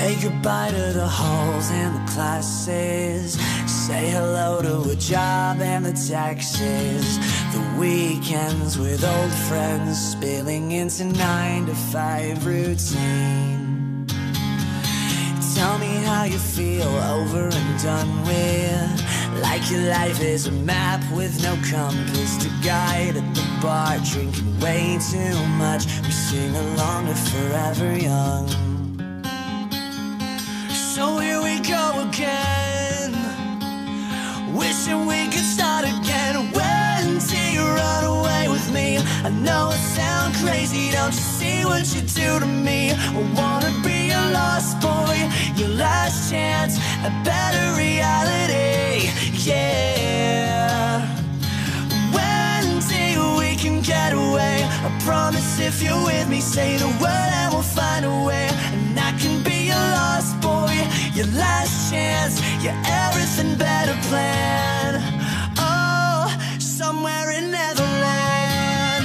Say goodbye to the halls and the classes. Say hello to a job and the taxes. The weekends with old friends spilling into 9-to-5 routine. Tell me how you feel over and done with. Like your life is a map with no compass to guide. At the bar drinking way too much, we sing along to Forever Young. So here we go again, wishing we could start again. When do you run away with me? I know I sound crazy, don't you see what you do to me? I wanna be a lost boy, your last chance, a better reality, yeah. When do we can get away? I promise if you're with me, say the word and we'll find a way. And I can be a lost boy, your last chance, your everything better plan. Oh, somewhere in Netherland.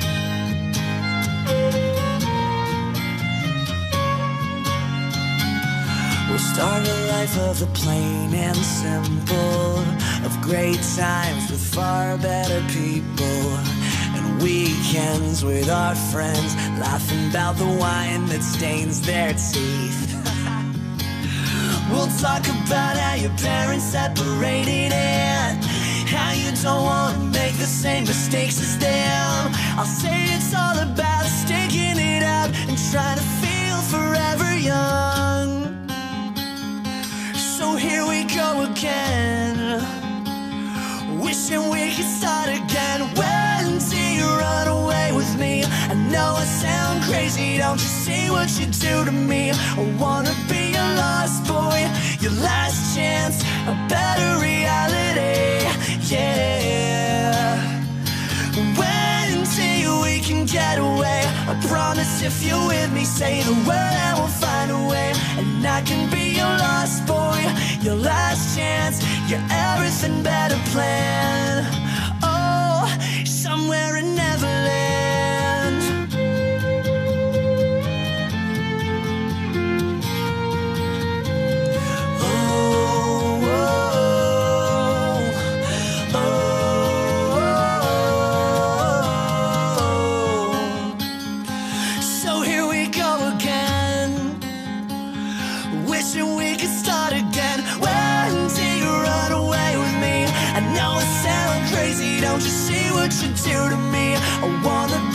We'll start a life of the plain and simple, of great times with far better people, and weekends with our friends, laughing about the wine that stains their teeth. We'll talk about how your parents separated and how you don't want to make the same mistakes as them. I'll say it's all about sticking it out and trying to feel forever young. So here we go again, wishing we could start again. When do you run away with me? I know I sound crazy, don't you see what you do to me? I wanna be a lost boy, your last chance, a better reality, yeah. When do we can get away? I promise if you're with me, say the word and we'll find a way. And I can be your lost boy, your last chance, your everything better plan. Oh, somewhere in Neverland. Oh, oh, oh, oh. So here we go again, wishing we could start again. When do you run away with me? I know I sound crazy, don't you see what you do to me? I wanna